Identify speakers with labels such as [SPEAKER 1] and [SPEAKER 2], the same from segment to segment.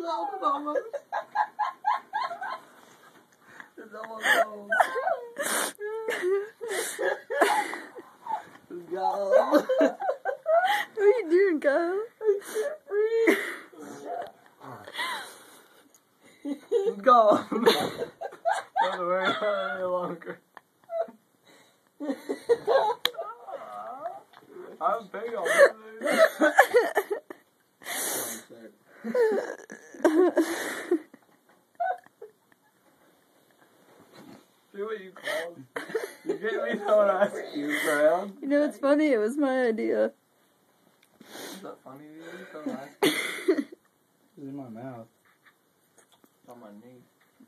[SPEAKER 1] almost. It's almost home. Go.
[SPEAKER 2] What are you doing, Kyle?
[SPEAKER 1] I can't breathe. It's gone. Don't worry about it any longer. I'm big on this. See what you called? You get me throwing ice cubes around?
[SPEAKER 2] You know, it's funny. It was my idea.
[SPEAKER 1] Is that funny to you? Throwing ice cubes?
[SPEAKER 3] It's in my mouth.
[SPEAKER 1] It's on my knee.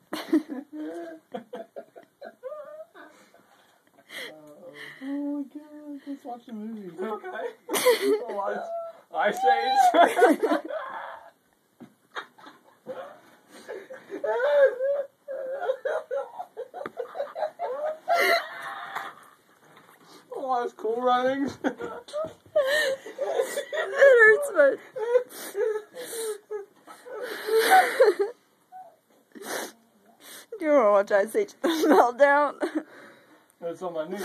[SPEAKER 3] Oh my god, let's watch the movie.
[SPEAKER 1] Okay. Watch Ice Age. Oh, that's Cool Runnings.
[SPEAKER 2] It hurts much. Do you want to watch Ice Age Meltdown?
[SPEAKER 1] That's on my knee.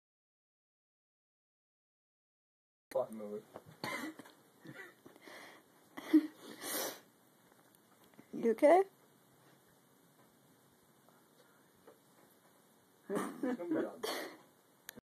[SPEAKER 1] Fucking movie.
[SPEAKER 2] You okay?